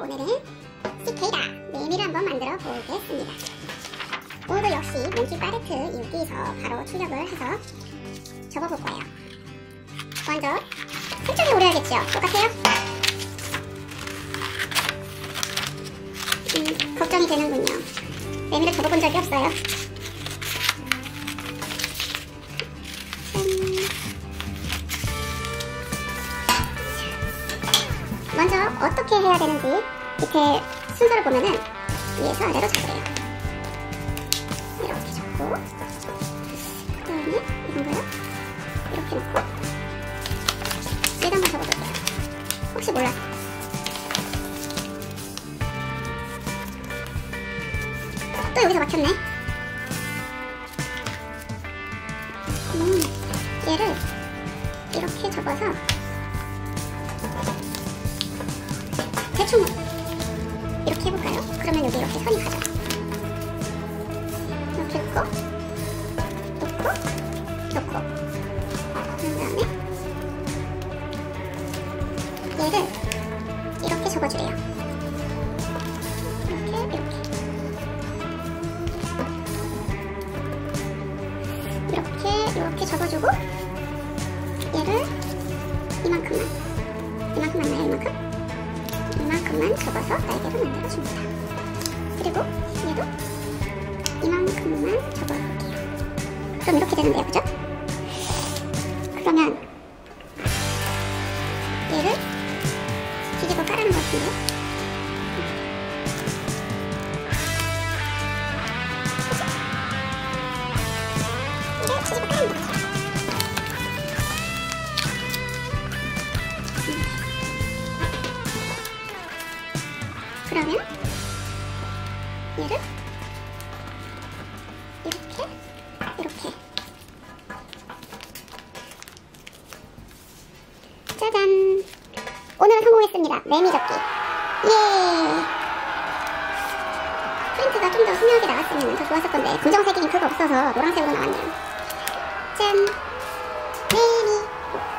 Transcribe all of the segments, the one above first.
오늘은 CK다 메밀을 한번 만들어 보겠습니다. 오늘도 역시 몽키 팔레트 여기서 바로 출력을 해서 접어볼 거예요. 먼저 설정이 오래야겠죠? 똑같아요? 걱정이 되는군요. 메밀을 접어본 적이 없어요. 먼저 어떻게 해야 되는지 밑에 순서를 보면은 위에서 아래로 접어요. 이렇게 접고 그 다음에 이건가요? 이렇게 놓고 얘도 한번 접어볼게요. 혹시 몰라서. 또 여기서 막혔네. 얘를 이렇게 접어서 대충 이렇게 해볼까요? 그러면 여기 이렇게 선이 가죠. 이렇게 놓고 그런 다음에 얘를 이렇게 접어주래요. 이렇게 접어주고 얘를 이만큼만 맞나요? 이만큼만 접어서 날개를 만들어줍니다. 그리고 얘도 이만큼만 접어볼게요. 그럼 이렇게 되는데요, 그죠? 그러면 얘를 뒤집어 까라는 것 같은데요? 뒤집어 까라는 것 같아요. 그러면 얘를 이렇게 짜잔! 오늘은 성공했습니다. 메밀 접기. 예! 프린트가 좀 더 선명하게 나왔으면 더 좋았을 건데 검정색이 그거 없어서 노란색으로 나왔네요. 짠! 메밀!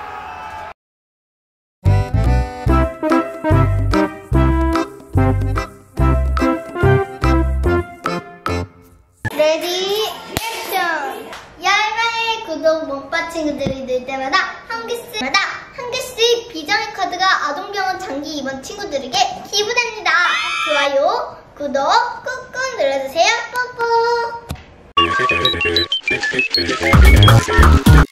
레디 액션! 야이마의 구독 못받 친구들이 늘 때마다 한 개씩 비장의 카드가 아동병원 장기 입원 친구들에게 기부됩니다. 좋아요, 구독 꾹꾹 눌러주세요. 뽀뽀.